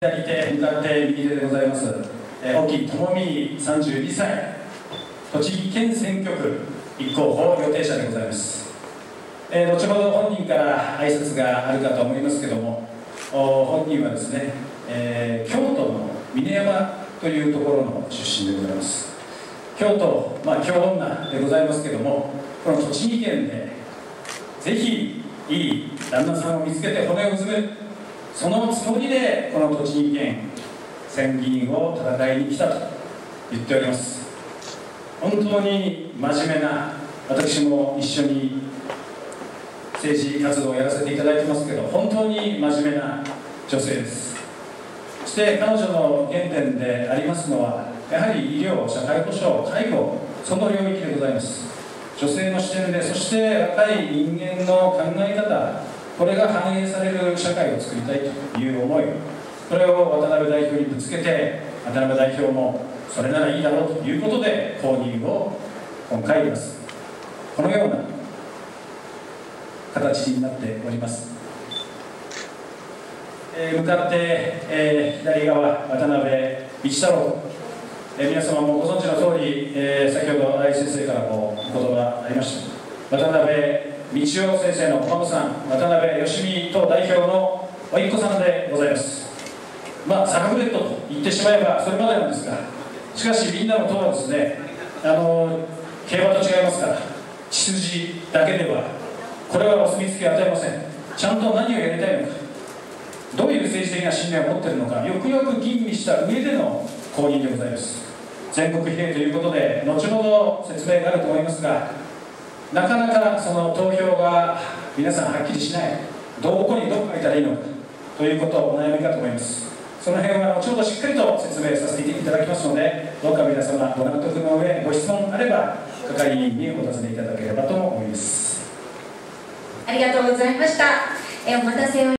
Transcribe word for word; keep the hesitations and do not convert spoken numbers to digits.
左手向かって右手でございます、えー、沖智美さんじゅうにさい、栃木県選挙区立候補予定者でございます。えー、後ほど本人から挨拶があるかと思いますけども、本人はですね、えー、京都の峰山というところの出身でございます。京都、まあ京女でございますけども、この栃木県でぜひいい旦那さんを見つけて骨をうずめる、そのつもりでこの栃木県選議員を戦いに来たと言っております。本当に真面目な、私も一緒に政治活動をやらせていただいてますけど、本当に真面目な女性です。そして彼女の原点でありますのは、やはり医療、社会保障、介護、その領域でございます。女性の視点で、そして若い人間の考え方、これが反映される社会を作りたいという思い、これを渡辺代表にぶつけて、渡辺代表もそれならいいだろうということで公認を今回言います。このような形になっております。えー、向かって、えー、左側、渡辺道太郎、えー、皆様もご存知の通り、えー、先ほど新井先生からもお言葉ありました、渡辺道夫先生のお孫さん、渡辺義美党代表のおいっ子さんでございます。まあ、サラブレッドと言ってしまえばそれまでなんですが、しかしみんなの党はですね、あの競馬と違いますから、血筋だけではこれはお墨付きを与えません。ちゃんと何をやりたいのか、どういう政治的な信念を持っているのか、よくよく吟味した上での公認でございます。全国比例ということで後ほど説明があると思いますが、なかなかその投票が皆さんはっきりしない、どこにどう書いたらいいのかということをお悩みかと思います。その辺は後ほどしっかりと説明させていただきますので、どうか皆様ご納得の上、ご質問あれば係員にお尋ねいただければと思います。 ありがとうございました。えお待たせを